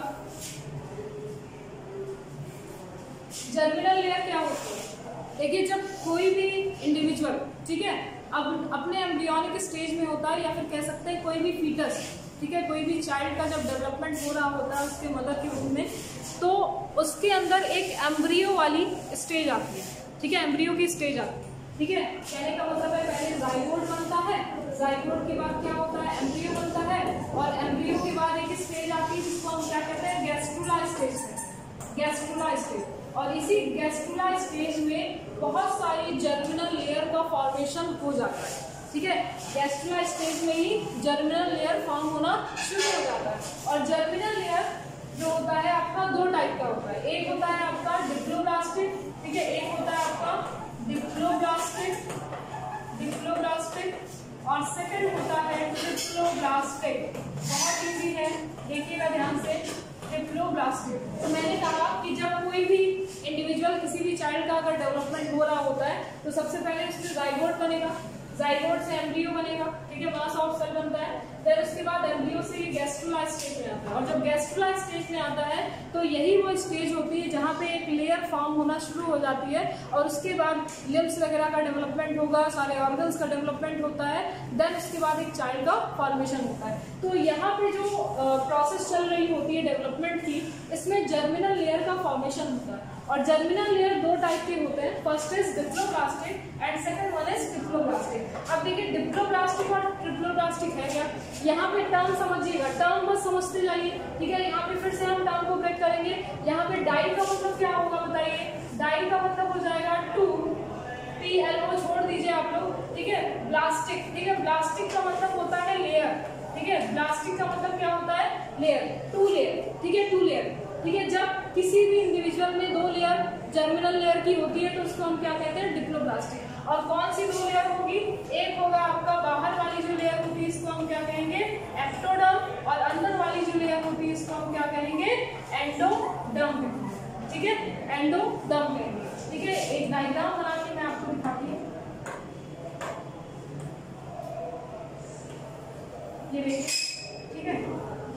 जर्मिनल लेयर क्या होती है? देखिए जब कोई भी इंडिविजुअल, ठीक है, अब अपने एम्ब्रियोनिक स्टेज में होता है, या फिर कह सकते हैं कोई भी फीटस, ठीक है, कोई भी चाइल्ड का जब डेवलपमेंट हो रहा होता है उसके मदर के रूप में, तो उसके अंदर एक एम्ब्रियो वाली स्टेज आती है, ठीक है, एम्ब्रियो की स्टेज आती है, ठीक है। कहने का मतलब है पहले जाइगोट बनता है, जाइगोट के बाद क्या होता है? एम्ब्रियो बनता है, और एम्ब्रियो के बाद एक स्टेज आती है जिसको हम क्या कहते हैं? गैस्ट्रुला स्टेज है, गैस्ट्रुला स्टेज। और इसी गैस्ट्रुला स्टेज में बहुत सारी जर्मिनल लेयर का फॉर्मेशन हो जाता है, ठीक है। गैस्ट्रुला स्टेज में ही जर्मिनल लेयर फॉर्म होना शुरू हो जाता है। और जर्मिनल लेयर जो होता है आपका दो टाइप का होता है, एक होता है आपका डिप्लोब्लास्टिक, ठीक है, एक होता है आपका डिप्लोब्लास्टिक, डिप्लोब्लास्टिक, और सेकंड होता है ट्रिप्लोब्लास्टिक। बहुत इजी है, देखिएगा ध्यान से, डिप्लोब्लास्टिक। तो मैंने कहा कि जब कोई भी इंडिविजुअल, किसी भी चाइल्ड का अगर डेवलपमेंट हो रहा होता है तो सबसे पहले उसमें जाइगोट बनेगा, जाइगोट से एम्ब्रियो बनेगा, ठीक है, मास ऑफ सेल बनता है, फिर उसके बाद एम्ब्रियो से ये गैस्ट्रुला स्टेज में आता है। और जब गैस्ट्रुला स्टेज में आता है तो यही वो स्टेज होती है जहाँ पे एक लेयर फॉर्म होना शुरू हो जाती है, और उसके बाद लिम्स वगैरह का डेवलपमेंट होगा, सारे ऑर्गन्स का डेवलपमेंट होता है, देन उसके बाद एक चाइल्ड का फॉर्मेशन होता है। तो यहाँ पे जो प्रोसेस चल रही होती है डेवलपमेंट की, इसमें जर्मिनल लेयर का फॉर्मेशन होता है। और जर्मिनल लेयर दो टाइप के होते हैं, first is diploblastic and second one is triploblastic. अब देखिए डिप्लोब्लास्टिक और ट्रिप्लोब्लास्टिक है क्या, यहाँ पे टर्म समझिएगा, टर्म बस समझते जाइए, ठीक है। यहाँ पे फिर से हम टर्म को ब्रेक करेंगे। यहाँ पे डाई का मतलब क्या होगा बताइए? डाई का मतलब हो जाएगा टू, टी एल ओ छोड़ दीजिए आप लोग, ठीक है। ब्लास्टिक, ठीक है, ब्लास्टिक का मतलब होता है लेयर, ठीक है, ब्लास्टिक का मतलब क्या होता है? लेयर, टू लेयर, ठीक है, टू लेयर, ठीक है। जब किसी भी इंडिविजुअल में दो लेयर जर्मिनल लेयर की होती है तो उसको हम क्या कहते हैं? डिप्लोब्लास्टिक। और कौन सी दो लेयर होगी? एक होगा आपका बाहर वाली जो लेयर होती है इसको हम क्या कहेंगे? एक्टोडर्म, और अंदर वाली जो लेयर होती है इसको हम क्या कहेंगे? एंडोडर्म, ठीक है, एंडोडर्म कहेंगे, ठीक है। एक डायग्राम बना के मैं आपको दिखाती हूँ, ये देखिए, ठीक है,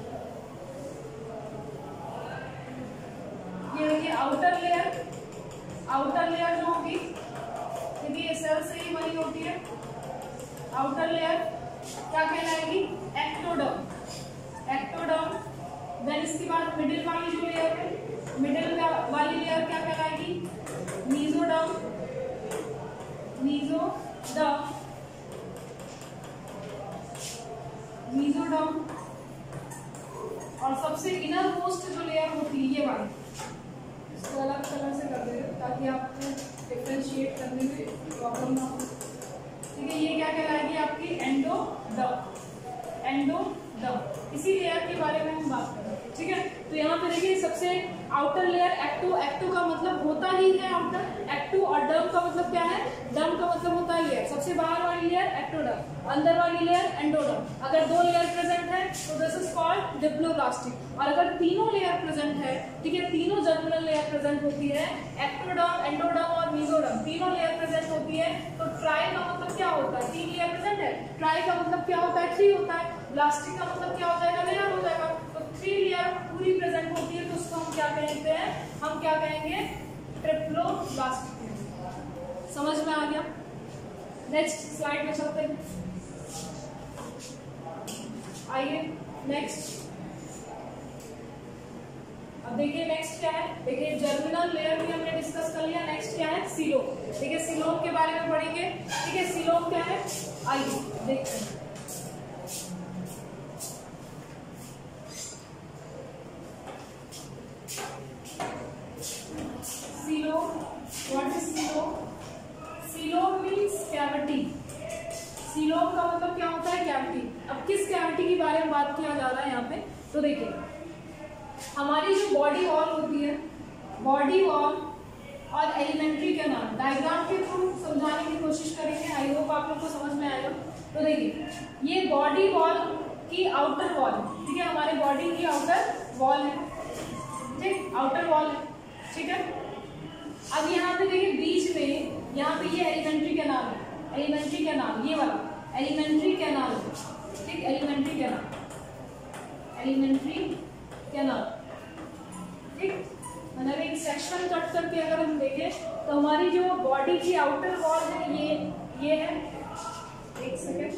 ये देखिए आउटर लेयर, आउटर लेयर जो होगी, क्योंकि ये सेल से ही बनी होती है, आउटर लेयर क्या कहलाएगी? Ectoderm, ectoderm. देन इसके बाद मिडिल वाली जो लेयर है, मिडिल वाली लेयर क्या कहलाएगी? Mesoderm, mesoderm, mesoderm. और सबसे इनर मोस्ट जो लेयर होती है ये वाली, इसको अलग कलर से कर देंगे ताकि आपको डिफरेंशिएट करने में प्रॉब्लम ना हो, ठीक है। ये क्या कहलाएगी आपकी? Endoderm, endoderm. इसी लेयर के बारे में हम बात कर रहे हैं, ठीक है। तो यहाँ पे देखिए सबसे आउटर लेयर एक्टो, एक्टो का मतलब होता ही है आउटर, एक्टो, और डर्म का मतलब क्या है? डर्म का मतलब होता है लेयर। सबसे बाहर वाली लेयर एक्टोडर्म, अंदर वाली लेयर एंडोडर्म। अगर दो लेयर प्रेजेंट है तो दिस इज कॉल्ड डिप्लोब्लास्टिक। और अगर तीनों लेयर प्रेजेंट है, ठीक है, तीनों जर्मिनल लेयर प्रेजेंट होती है, एक्टोडर्म, एंडोडर्म और मीजोडर्म, तीनों लेयर प्रेजेंट होती है, तो ट्राई का मतलब क्या होता है? तीन लेयर प्रेजेंट है, ट्राई का मतलब क्या होता है? थ्री होता है। ब्लास्टिक का मतलब क्या हो जाएगा? लेयर हो जाएगा। तो थ्री लेयर पूरी प्रेजेंट होती है तो उसको हम क्या कहते हैं? हम क्या कहेंगे? ट्रिप्लोब्लास्टिक। समझ में आ गया? नेक्स्ट स्लाइड में चलते हैं, आइए नेक्स्ट। अब देखिए नेक्स्ट क्या है? देखिए जर्मिनल लेयर भी हमने डिस्कस कर लिया, नेक्स्ट क्या है? सीलोम। देखिए सीलोम के बारे में पढ़ेंगे, ठीक है। सीलोम क्या है? आइए देखते हैं। Coelom, what is coelom? Coelom means cavity. Coelom का मतलब क्या होता है? कैविटी। अब किस कैविटी के बारे में बात किया जा रहा है यहाँ पे? तो देखिए हमारी जो बॉडी वॉल होती है, बॉडी वॉल और एलिमेंट्री कैनाल, डायग्राम के थ्रू समझाने की कोशिश करेंगे, आई होप आप लोग को समझ में आएगा। तो देखिए ये बॉडी वॉल की आउटर वॉल, ठीक है, हमारे बॉडी की आउटर वॉल है, ठीक, आउटर वॉल है, ठीक है। अब यहाँ पे देखिए बीच में, यहाँ पे ये एलिमेंट्री कैनाल है, एलिमेंट्री कैनाल, ये वाला एलिमेंट्री कैनाल एलिमेंट्री कैनाल। ठीक, मतलब एक सेक्शन कट करके अगर हम देखें तो हमारी जो बॉडी की आउटर वॉल है ये ये है, एक सेकेंड,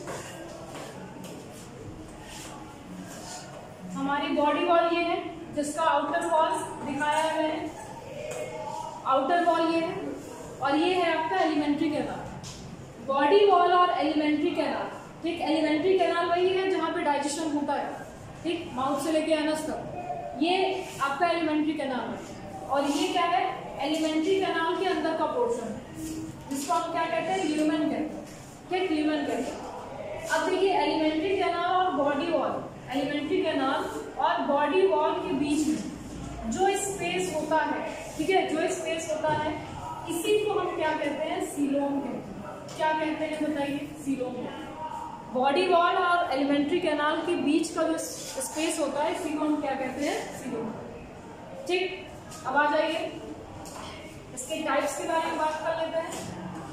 हमारी बॉडी वॉल ये है जिसका आउटर वॉल दिखाया गया है, आउटर वॉल ये है, और ये है आपका एलिमेंट्री कैनाल। बॉडी वॉल और एलिमेंट्री कैनाल, ठीक, एलिमेंट्री कैनाल वही है जहां पे डाइजेशन होता है, ठीक, माउथ से लेके एनस तक, ये आपका एलिमेंट्री कैनाल है। और ये क्या है, एलिमेंट्री कैनाल के अंदर का पोर्शन है जिसको आप क्या कहते हैं, ल्यूमेन कहते हैं, ठीक, ल्यूमेन कहते हैं। अब देखिए एलिमेंट्री कैनाल और बॉडी वॉल, एलिमेंट्री कैनाल और बॉडी वॉल के बीच में जो स्पेस होता है, ठीक है, जो स्पेस होता है इसी को हम क्या कहते हैं, सीलोम कहते हैं। क्या कहते हैं बताइए, सीलोम। बॉडी वॉल और एलिमेंट्री कैनाल के बीच का जो स्पेस होता है इसी को हम क्या कहते हैं, सीलोम। ठीक, अब आ जाइए इसके टाइप्स के बारे में बात कर लेते हैं।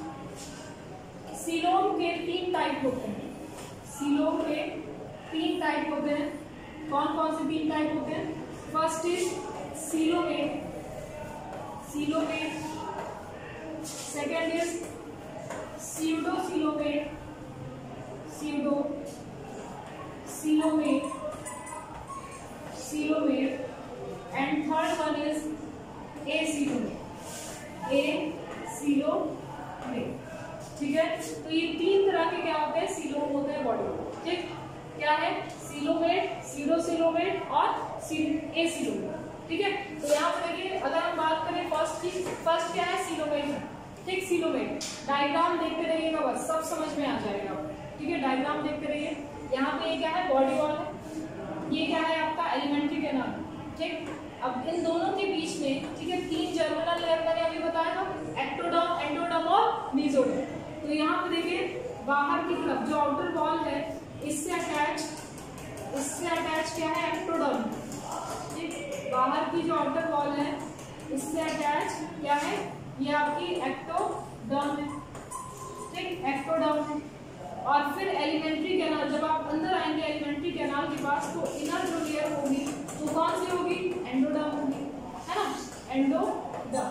सीलोम के तीन टाइप होते हैं, सीलोम के तीन टाइप होते हैं। कौन कौन से तीन टाइप होते हैं? First is coelomate, coelomate, second is pseudo coelomate, pseudo coelomate, coelomate, and third one is acoelomate, acoelomate. ठीक है, तो ये तीन तरह के क्या होते हैं, सीलोम होते हैं बॉडी में। ठीक, क्या है, सीलोमेट, सीडो सीलोमेट और ए सीलोमेट। ठीक है, तो यहाँ पे देखिए अगर हम बात करें फर्स्ट की, फर्स्ट क्या है, सीलोमेट। ठीक, सीलोमेट डायग्राम देखते रहिएगा, बस सब समझ में आ जाएगा। ठीक है, डायग्राम देखते रहिए। यहाँ पे ये क्या है, बॉडी वॉल है, ये क्या है आपका एलिमेंट्री कैनाल। ठीक, अब इन दोनों के बीच में, ठीक है, तीन जर्मिनल लेयर मैंने अभी बताया था, एक्टोडर्म, एंडोडर्म और मेसोडर्म। तो यहाँ पे देखिए बाहर की तरफ जो आउटर वॉल है इससे अटैच, इससे अटैच क्या है, एक्टोडर्म। ठीक, बाहर की जो आउटर वॉल है इससे अटैच क्या है, ये आपकी एक्टोडर्म है। ठीक, एक्टोडर्म है। और फिर एलिमेंट्री कैनाल, जब आप अंदर आएंगे एलिमेंट्री कैनाल के पास तो इनर जो लेयर होगी वो कौन सी होगी, एंडोडर्म होगी, है ना, एंडोडर्म,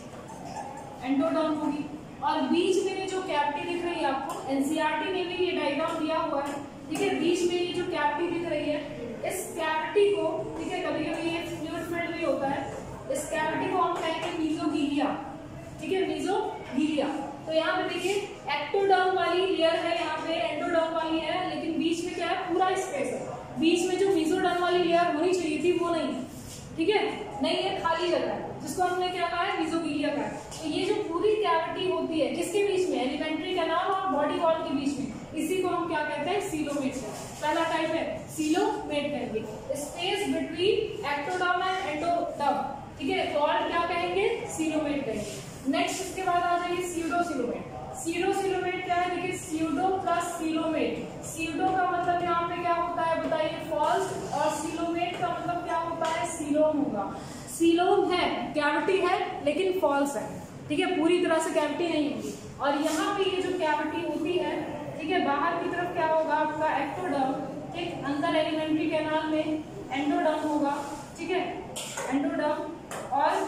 एंडोडर्म होगी। और बीच में जो कैविटी दिख रही है आपको, एनसीईआरटी में भी ये डायग्राम दिया हुआ है। ठीक है, बीच में ये जो कैविटी दिख रही है, इस कैविटी को, ठीक है, कभी कभी ये फ्लूइड फिल्ड भी होता है, इस कैविटी को हम कहेंगे मीजोगीलिया। ठीक है, मीजोगीलिया। तो यहाँ पे देखिए एक्टोडर्म वाली लेयर है, यहाँ पे एंडोडर्म वाली है, लेकिन बीच में क्या है, पूरा स्पेस है। बीच में जो मीजोडर्म वाली लेयर होनी चाहिए थी वो नहीं, ठीक है, नहीं है, खाली जगह है, जिसको हमने क्या कहा है, मीजोगीलिया का। तो ये जो पूरी कैविटी होती है किसके बीच में, एलिमेंट्री कैनाल और बॉडी वॉल के बीच में, इसी को हम क्या कहते हैं, सीलोमेट। पहला टाइप है सीलोमेट कहेंगे, space between ectoderm and endoderm. ठीक है, तो और क्या कहेंगे, सीलोमेट कहेंगे। नेक्स्ट इसके बाद आ जाइए सीडो सीलोमेट। सीडो सीलोमेट क्या है, देखिए सीडो प्लस सीलोमेट। सीडो का मतलब यहाँ पे क्या होता है बताइए, फॉल्स, और सीलोमेट का मतलब क्या होता है, सीलोम होगा। सीलोम है, कैविटी है, लेकिन फॉल्स है। ठीक है, पूरी तरह से कैविटी नहीं होगी। और यहाँ पे ये जो कैविटी होती है, ठीक है, बाहर की तरफ क्या होगा आपका, एक्टोडर्म। ठीक, अंदर एलिमेंट्री कैनाल में एंडोडर्म होगा। ठीक है, एंडोडर्म, और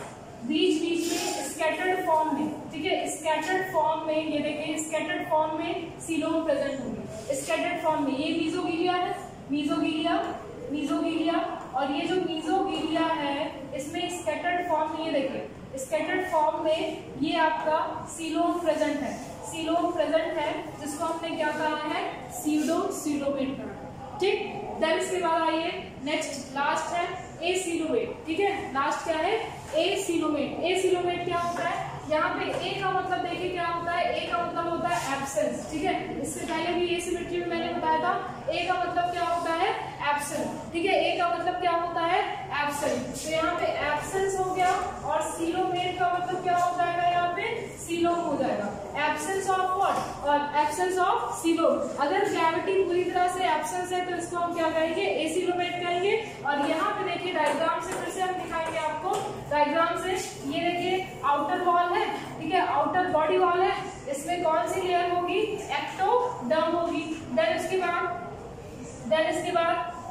बीच बीच में स्कैटर्ड फॉर्म में, ठीक है, स्कैटर्ड फॉर्म में, ये देखिए स्कैटर्ड फॉर्म में सीलोम प्रेजेंट होंगे। स्कैटर्ड फॉर्म में ये मीजोगीलिया है, मीजोगीलिया, मीजोगीलिया, और ये जो मीजोगीलिया है इसमें स्कैटर्ड फॉर्म में, ये देखिए स्कैटर्ड फॉर्म में ये आपका सीलोम प्रेजेंट है, सीलोम प्रेजेंट है, जिसको हमने क्या कहा है, सीडो सीलोमेट कहा। ठीक, देन इसके बाद आइए नेक्स्ट, लास्ट है ए सीलोमेट। ठीक है, लास्ट क्या है, ए सीलोमेट। ए सीलोमेट क्या होता है, यहाँ पे ए का मतलब देखिए क्या होता है, ए का मतलब होता है एब्सेंस। ठीक है, इससे पहले भी ए सिमेट्री में मैंने बताया था, ए का मतलब क्या होता है, एब्सेंट। ठीक है, ए का मतलब क्या होता है, एब्सेंट। तो यहाँ पे एब्सेंस हो गया, और सीलोमेट का मतलब क्या हो जाएगा, यहाँ पे सीलोम हो जाएगा। एब्सेंस ऑफ व्हाट, और एब्सेंस ऑफ सीलोम। अगर कैविटी पूरी तरह से एब्सेंस है तो इसको हम क्या कहेंगे, ए सीलोमेट कहेंगे। और यहाँ पे देखिए डायग्राम से फिर से हम दिखाएंगे आपको, डायग्राम से ये देखिए आउटर वॉल है, ठीक है, आउटर बॉडी वॉल है, इसमें कौन सी लेयर होगी, एक्टोडर्म होगी। देन इसके बाद देन इसके बाद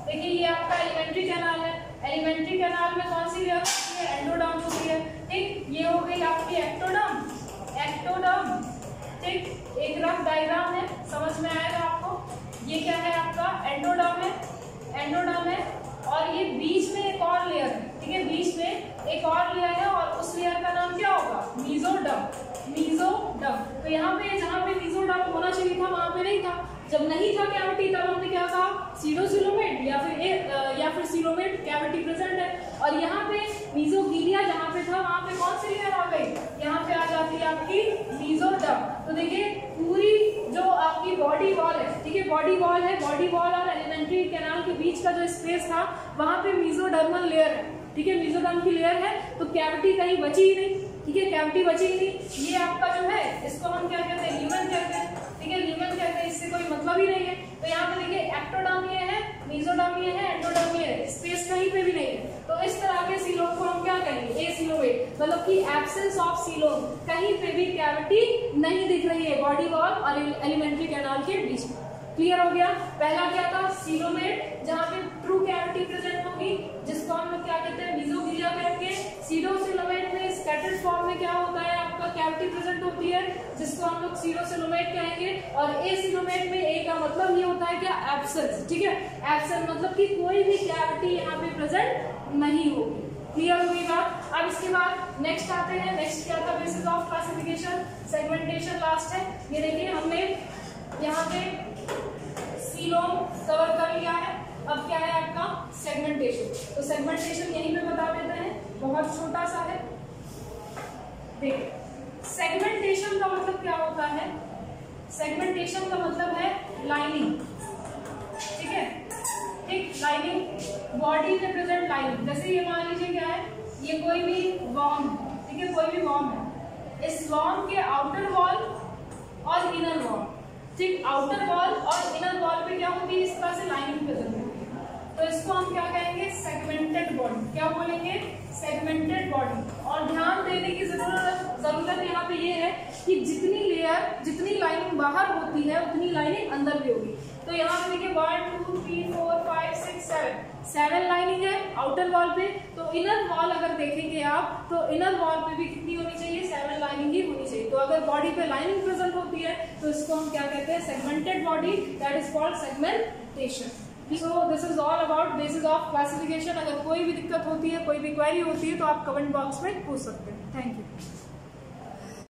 देखिए ये आपका एलिमेंट्री कैनाल है, एलिमेंट्री कैनाल में कौन सी लेयर होती है, एंडोडर्म होती है, ठीक। ये हो गई आपकी एक्टोडर्म, एक्टोडर्म, ठीक। एक रफ डायग्राम है, समझ में आएगा आपको। ये क्या है आपका एंडोडर्म है, एंडोडर्म है, और ये बीच में एक और लेयर है, ठीक है, बीच में एक और लेयर है और उस लेयर का नाम क्या होगा, मीजोडर्म, मीजोडर्म। तो यहाँ पे जहाँ पे मीजोडर्म होना चाहिए था वहां पे नहीं था। जब नहीं था कैविटी तब हमने क्या कहा, सीडोसिलोमेट या फिर ए, या फिर सिलोमेट कैविटी प्रेजेंट है। और यहाँ पे मीजोगिलिया जहाँ पे था वहां पे कौन सी लेयर आ गई, यहाँ पे आ जाती है आपकी मीजोडर्म। तो देखिए पूरी जो आपकी बॉडी वॉल है, ठीक है, बॉडी वॉल है, बॉडी वॉल और एलिमेंट्री कैनाल के बीच का जो स्पेस था वहां पे मीजोडर्मल लेयर है, ठीक है, मीजोडर्म की लेयर है। तो कैविटी कहीं बची ही नहीं, ठीक है, कैविटी बची ही नहीं। ये आपका जो है इसको हम क्या कहते हैं, ल्यूमेन कहते हैं, ठीक है, ल्यूमेन कहते हैं, इससे कोई मतलब ही नहीं है। तो यहाँ पे देखिए एक्टोडर्म ये है, मीजोडर्म ये है, एंडोडर्म ये है, स्पेस कहीं पे भी नहीं है। तो इस तरह के सीलोम को हम क्या कहेंगे, एसिलोमेट, मतलब कि एब्सेंस ऑफ सीलोम, कहीं पे भी कैविटी नहीं दिख रही है बॉडी वॉल और एलिमेंट्री कैनाल के बीच में। क्लियर हो गया। पहला क्या था, सीलोमेट, जहाँ पे ट्रू कैविटी प्रेजेंट होगी, जिसको हम लोग क्या कहते हैं, मीजोगिलिया कहेंगे। सीडोसिलोमेट में स्कैटर्ड फॉर्म में क्या होता है, आपका कैविटी प्रेजेंट होती है, जिसको हम लोग सीडोसिलोमेट कहेंगे। और एसिलोमेट में ए का मतलब ये होता है क्या, एब्सेंस, ठीक है, एब्सेंस मतलब कि कोई भी कैविटी यहाँ पे प्रेजेंट नहीं होगी। क्लियर होगी बात। अब इसके बाद नेक्स्ट आते हैं, नेक्स्ट क्या था, basis of classification, segmentation last है। ये देखिए हमने यहाँ पे सीलोम कवर कर लिया है, अब क्या है आपका सेगमेंटेशन। तो सेगमेंटेशन यहीं पे बता देते हैं, बहुत छोटा सा है। देखिए सेगमेंटेशन का मतलब क्या होता है, सेगमेंटेशन का मतलब है लाइनिंग, ठीक है, ठीक, लाइनिंग, बॉडी में प्रेजेंट लाइनिंग। जैसे ये मान लीजिए क्या है, ये कोई भी वॉर्म, ठीक है, कोई भी वॉर्म है, इस वॉर्म के आउटर वॉल और इनर वॉल, ठीक, आउटर वॉल और इनर वॉल पे क्या होती है, इस तरह से लाइनिंग प्रेजेंट होती है। तो इसको हम क्या कहेंगे, सेगमेंटेड बॉडी। क्या बोलेंगे, सेगमेंटेड बॉडी। और ध्यान देने की जरूरत जरूरत यहाँ पे ये है कि जितनी लेयर, जितनी लाइनिंग बाहर होती है उतनी लाइनिंग अंदर भी होगी। तो यहाँ पे देखिए one two three four five six seven, seven lining है आउटर वॉल पे। तो इनर वॉल अगर देखेंगे आप तो इनर वॉल पे भी कितनी होनी चाहिए, सेवन लाइनिंग ही होनी चाहिए। तो अगर बॉडी पे लाइनिंग प्रेजेंट होती है तो इसको हम क्या कहते हैं, segmented body, that is called segmentation. So this is all about basis of classification. अगर कोई भी दिक्कत होती है, कोई भी क्वेरी होती है तो आप कमेंट बॉक्स में पूछ सकते हैं। Thank you.